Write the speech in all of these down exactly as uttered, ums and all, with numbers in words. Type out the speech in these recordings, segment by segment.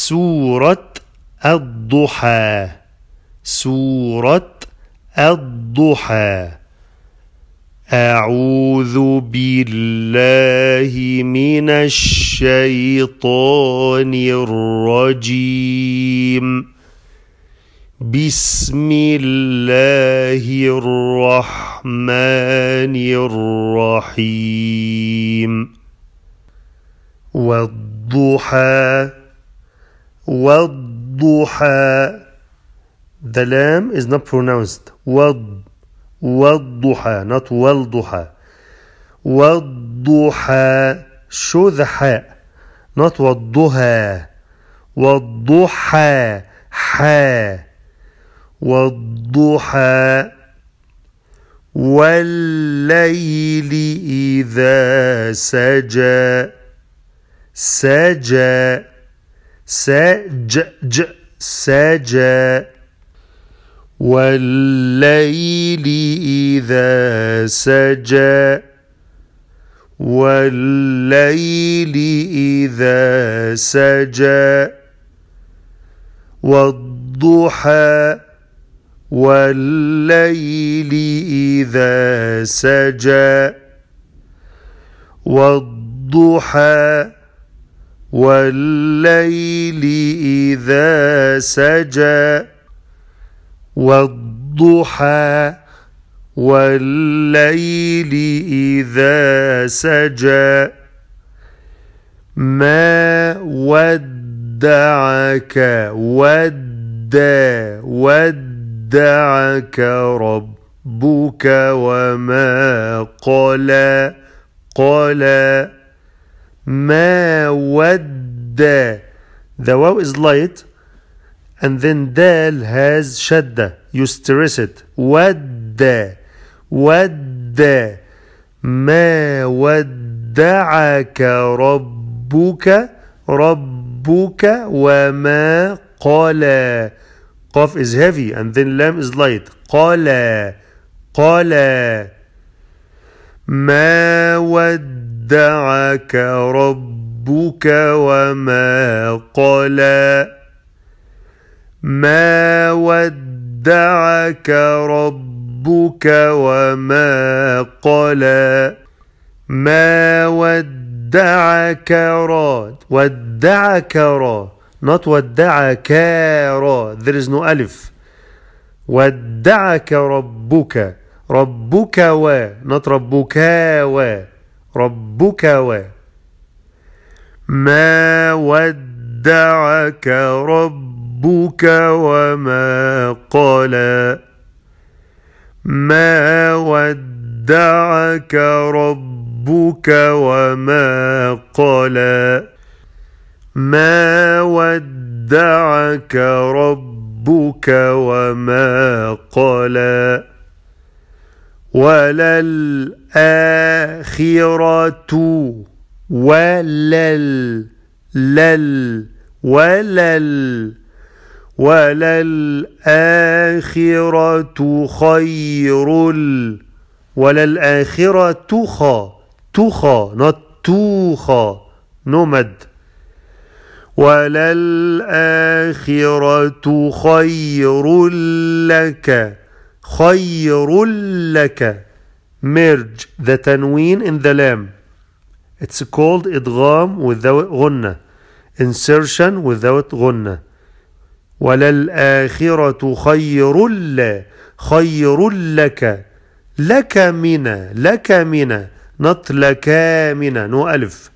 سورة الضحى. سورة الضحى. أعوذ بالله من الشيطان الرجيم. بسم الله الرحمن الرحيم. والضحى. والضحى. The lam is not pronounced. وض. والضحى, not والضحى. والضحى. Show the ha, not والضحى. والضحى. حا. والضحى. والليل إذا سجى. سجى. سج. سجى. والليل إذا سجى. والليل إذا سجى. والضحى. والليل إذا سجى. والضحى. والليل إذا سجى. والضحى. والليل إذا سجى. ما ودعك ود ودعك ربك وما قلى. قلى. ما ود. The waw is light and then dal has shadda. You stress it. ود. ود. ما ودعك ربك. ربك وما قلى. Qaf is heavy and then lam is light. قلى. قلى. ما ودعك ربك وما قلى. ما ودعك ربك وما قلى. ما ودعك را. ودعك را, not ودعك را. There is no alif. ودعك ربك. ربك و, not ربك و. ربك و. ما ودعك ربك وما قلى. ما ودعك ربك وما قلى. ما ودعك ربك وما قلى. وللآخرة. ولل. لل. ولل. وللآخرة خير. وللآخرة خا. تخا, not توخا. no mad. وللآخرة خير لك. خير لك. Merge the tanween in the lam. It's called idgham without غنة. Insertion without غنة. وللآخرة خير ل. خير لك. لك من. لك من, not لك من. no ألف.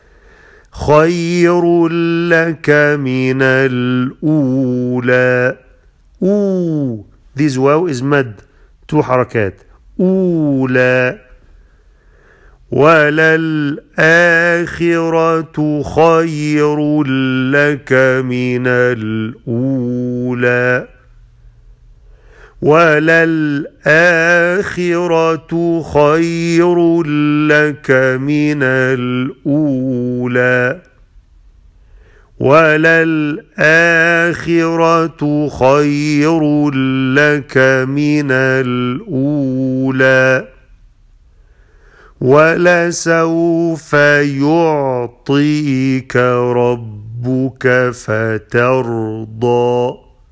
خير لك من الأولى. أو. This واو is mad. two حركات. أولى. وللآخرة خير لك من الأولى. وللآخرة خير لك من الأولى. وللآخرة خير لك من الأولى. ولسوف يعطيك ربك ربك فترضى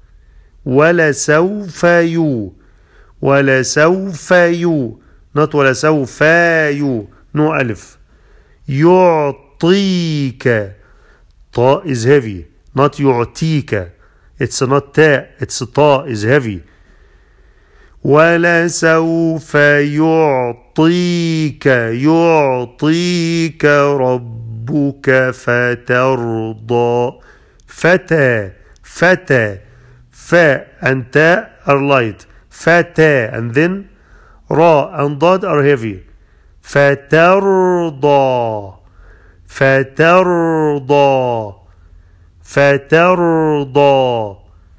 ولسوف يو ولسوف يو not ولسوف يو no ألف يعطيك طاء is heavy not يعطيك it's not تاء it's طاء is heavy ولسوف يعطيك يعطيك ربك فترضى فتى فتى فاء and تاء are light فتى and then را and ضاد are heavy فترضى فترضى فترضى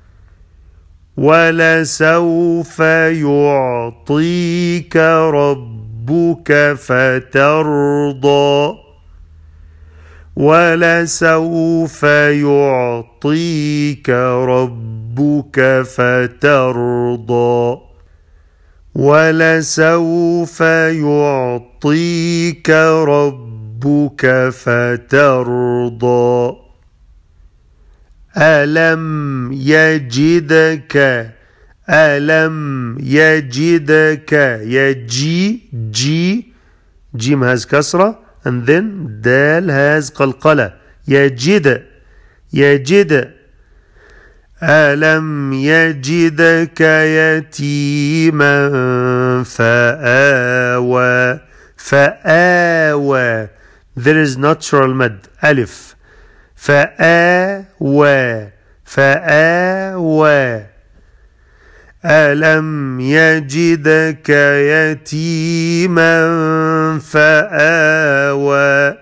ولسوف يعطيك ربك فترضى ولسوف يعطيك ربك فترضى ولسوف يعطيك ربك فترضى ألم يجدك ألم يجدك يجي جي جيم has كسرة and then دال has قلقلة يجد يجد ألم يجدك يتيما فآوى فآوى there is natural مد ألف فآوى فآوى ألم يجدك يتيما فآوى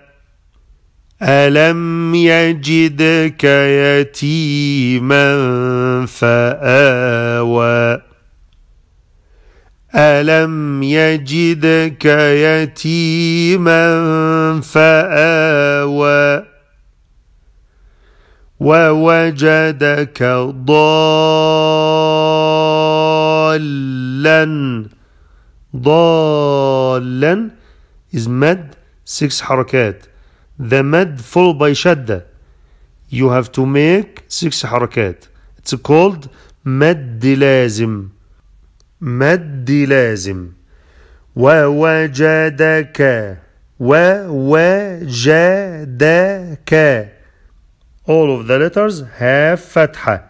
ألم يجدك يتيما فآوى ألم يجدك يتيما فآوى ووجدك ضالا ضالا is مد six حركات the مد followed by شدة you have to make six حركات it's called مد لازم مد لازم ووجدك ووجدك all of the letters have فتحة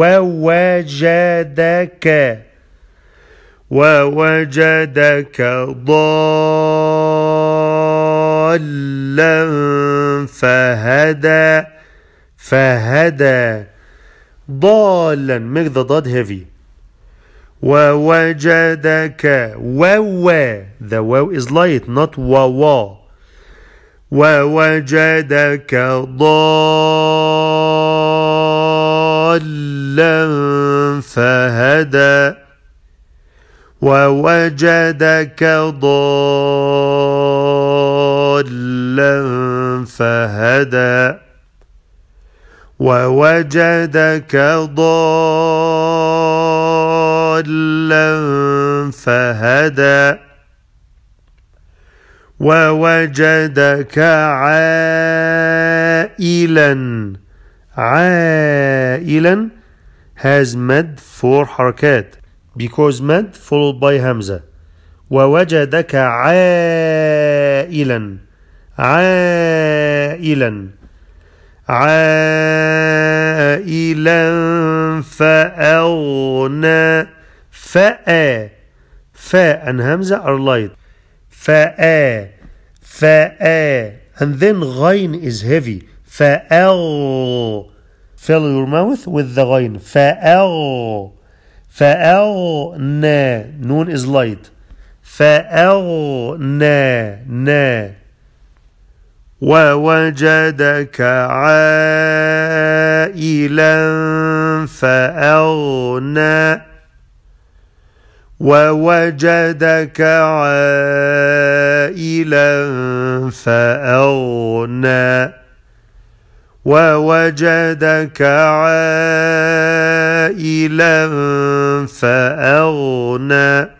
ووجدك ووجدك ضالا فهدى فهدى ضالا make the dot heavy ووجدك واو the wow is light not wawa ووجدك ضالا فهدى ووجدك ضالا فهدى ووجدك ضالا فهدى ووجدك عائلا عائلا has مد four حركات because مد followed by همزة ووجدك عائلا عائلا عائلا فأغنى فأ فاء and همزة are light فأ فأ and then غين is heavy فأغ fill your mouth with the غين فأغ فأغنى نون is light فأغنى نا ووجدك عائلا فأغنى ووجدك عائلا فأغنى ووجدك عائلا فأغنى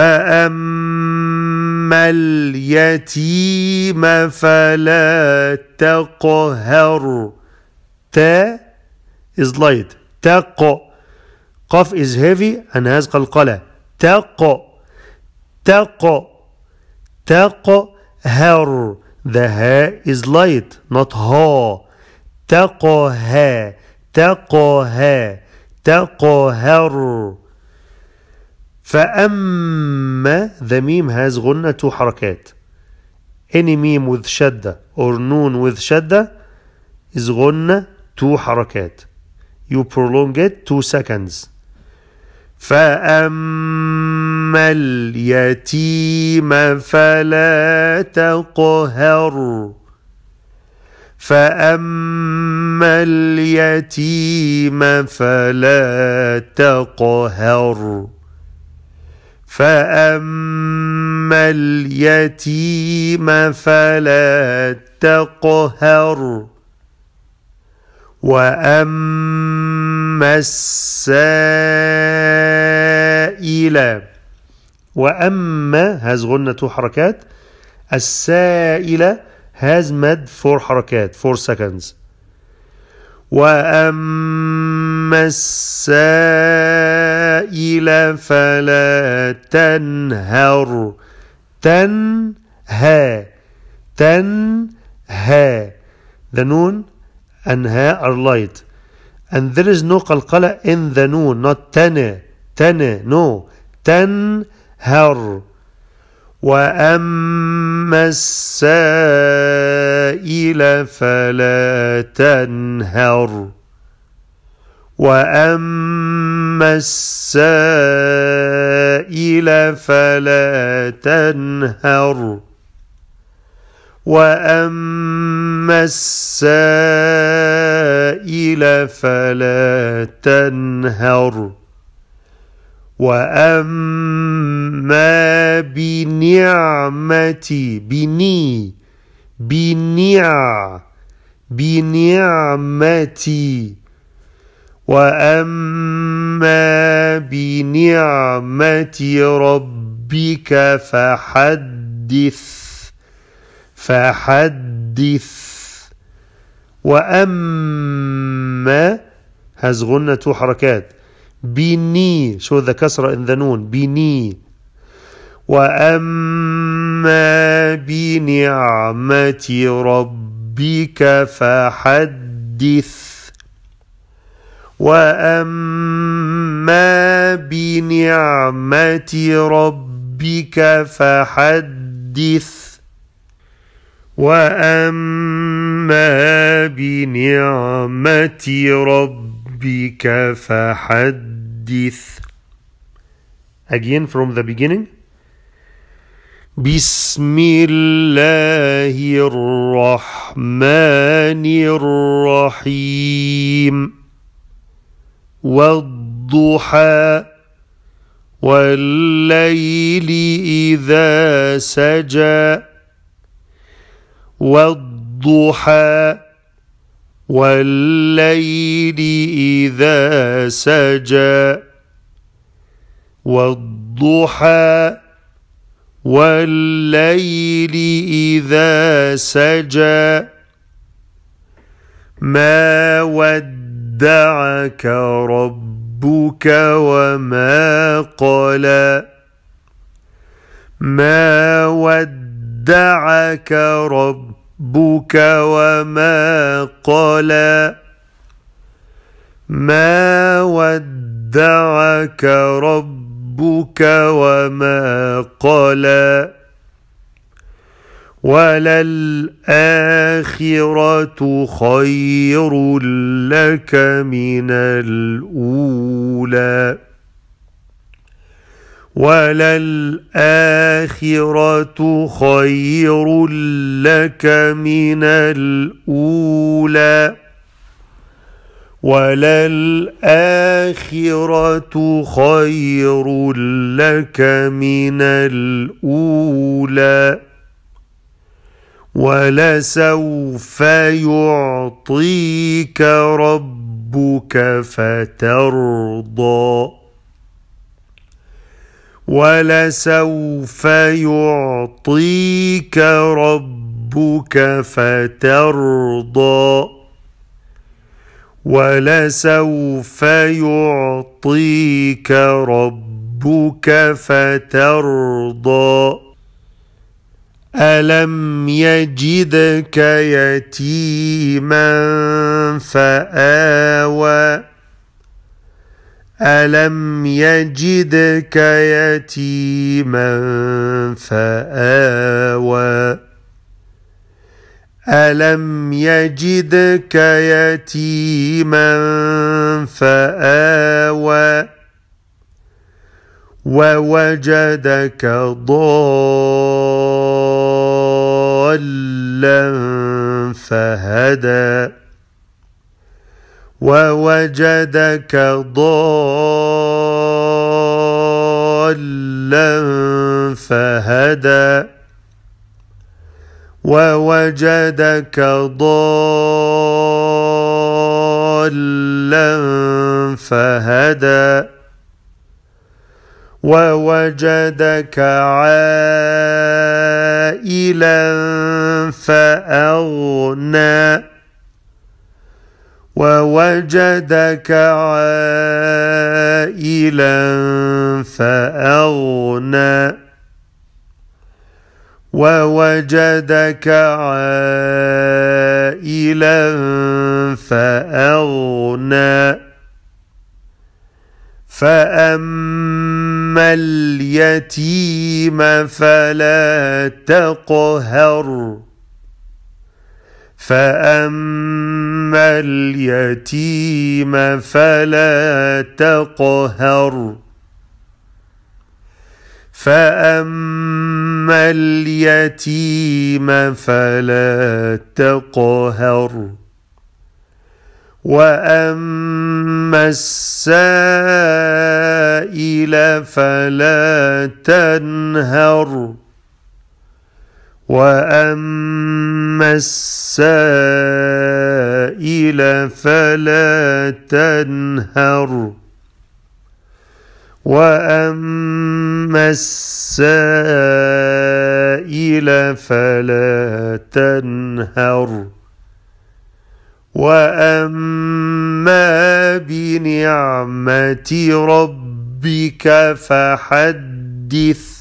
فأما اليتيم فلا تقهر. تا is light. تق. قف is heavy and has قلقلة. تق تق تقهر. The ha is light, not ha. تقها تقها تقهر. فأما the meme has غنة two حركات. Any meme with شدة or noon with شدة is غنة two حركات. You prolong it two seconds. فأما اليتيم فلا تقهر. فأما اليتيم فلا تقهر. فأما اليتيم فلا تقهر. وأما السائل. وأما has غنة two حركات. السائل has mad four حركات four seconds. وأما السائل فلا تنهر. تنهى تنهى. The noon and ha are light, and there is no qalqala in the noon, not tane tane, no. تنهر. وأما السائل فلا تنهر. وأما السائل فلا تنهر. وأما السائل فلا تنهر. وأما بنعمتي بني بنع بنعمتي. وأما بنعمة ربك فحدث فحدث. وأما has غنة two حركات. بني show the كسرة in the noon. بني. وأما بنعمة ربك فحدث. وأما بنعمة ربك فحدث. وأما بنعمة ربك فحدث. Again from the beginning. بسم الله الرحمن الرحيم. والضحى والليل إذا سجى. والضحى والليل إذا سجى. والضحى والليل إذا سجى. ما ودعك ربك وما قلى. ما ودعك ربك وما قلى. ما ودعك ربك وما قلى. وللآخرة خير لك من الأولى. وللآخرة خير لك من الأولى. وللآخرة خير لك من الأولى. ولسوف يعطيك ربك فترضى. ولسوف يعطيك ربك ربك فترضى ولسوف يعطيك ربك فترضى ألم يجدك يتيما فآوى ألم يجدك يتيما فآوى ألم يجدك يتيما فآوى ووجدك ضالا فهدى ووجدك ضالا فهدى ووجدك ضالا فهدى ووجدك عائلا فأغنى ووجدك عائلا فأغنى ووجدك عائلا فأغنى فأما اليتيم فلا تقهر فأما اليتيم فلا تقهر فأما اليتيم فلا تقهر وأما السائل فلا تنهر وأما السائل فلا تنهر وأما السائل فلا تنهر وأما بنعمة ربك فحدث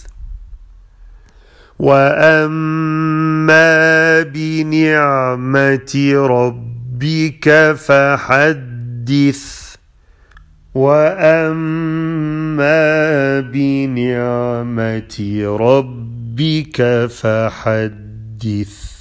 وأما بنعمة ربك فحدث وأما بنعمة ربك فحدث